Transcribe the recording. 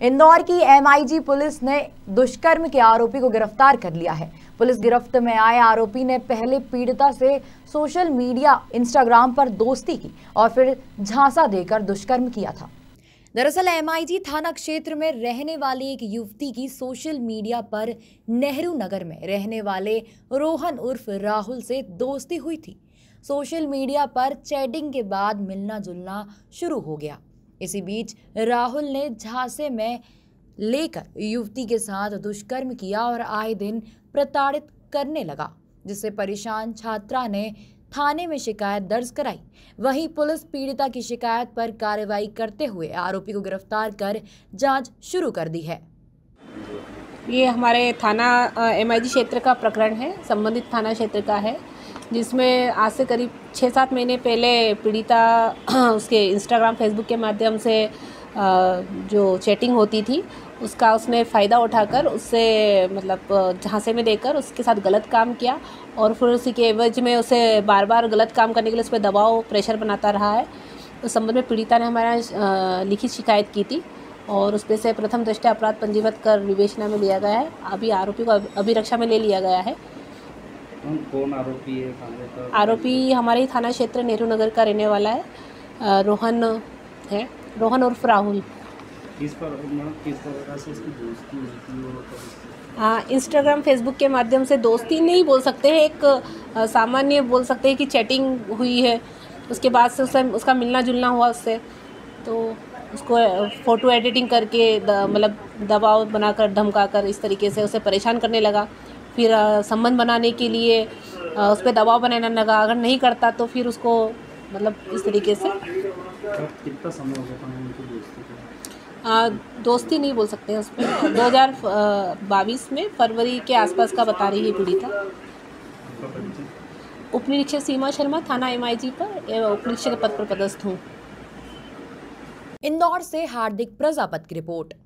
इंदौर की MIG police ने दुष्कर्म के आरोपी को गिरफ्तार कर लिया है। पुलिस गिरफ्त में आए आरोपी ने पहले पीड़िता से सोशल मीडिया इंस्टाग्राम पर दोस्ती की और फिर झांसा देकर दुष्कर्म किया था। दरअसल एमआईजी थाना क्षेत्र में रहने वाली एक युवती की सोशल मीडिया पर नेहरू नगर में रहने वाले रोहन उर्फ राहुल से दोस्ती हुई थी। सोशल मीडिया पर चैटिंग के बाद मिलना जुलना शुरू हो गया। इसी बीच राहुल ने झांसे में लेकर युवती के साथ दुष्कर्म किया और आए दिन प्रताड़ित करने लगा, जिससे परेशान छात्रा ने थाने में शिकायत दर्ज कराई। वहीं पुलिस पीड़िता की शिकायत पर कार्रवाई करते हुए आरोपी को गिरफ्तार कर जांच शुरू कर दी है। ये हमारे थाना एमआईजी क्षेत्र का प्रकरण है, संबंधित थाना क्षेत्र का है, जिसमें आज से करीब 6-7 महीने पहले पीड़िता उसके इंस्टाग्राम फेसबुक के माध्यम से जो चैटिंग होती थी उसका उसने फ़ायदा उठाकर उससे मतलब झांसे में देकर उसके साथ गलत काम किया और फिर उसी के एवज में उसे बार बार गलत काम करने के लिए उस पर दबाव प्रेशर बनाता रहा है। उस संबंध में पीड़िता ने हमारा लिखित शिकायत की थी और उस पर से प्रथम दृष्टया अपराध पंजीबद्ध कर विवेचना में लिया गया है। अभी आरोपी को अभिरक्षा में ले लिया गया है। कौन आरोपी है? आरोपी हमारे ही थाना क्षेत्र नेहरू नगर का रहने वाला है, रोहन है, रोहन उर्फ राहुल। किस प्रकार से इसकी दोस्ती हुई थी? हाँ, इंस्टाग्राम फेसबुक के माध्यम से दोस्ती नहीं बोल सकते हैं, एक सामान्य बोल सकते हैं कि चैटिंग हुई है। उसके बाद से उसका मिलना जुलना हुआ उससे, तो उसको फ़ोटो एडिटिंग करके मतलब दबाव बनाकर धमकाकर इस तरीके से उसे परेशान करने लगा। फिर संबंध बनाने के लिए उस पर दबाव बनाने लगा, अगर नहीं करता तो फिर उसको मतलब इस तरीके से। कितना समय हो गया उनकी दोस्ती को? दोस्ती नहीं बोल सकते हैं उस पर। 2022 में फरवरी के आसपास का बता रही है पीड़िता। उपनिरीक्षक सीमा शर्मा, थाना एमआईजी पर उपनिरीक्षक पद पर पदस्थ हूँ। इंदौर से हार्दिक प्रजापत की रिपोर्ट।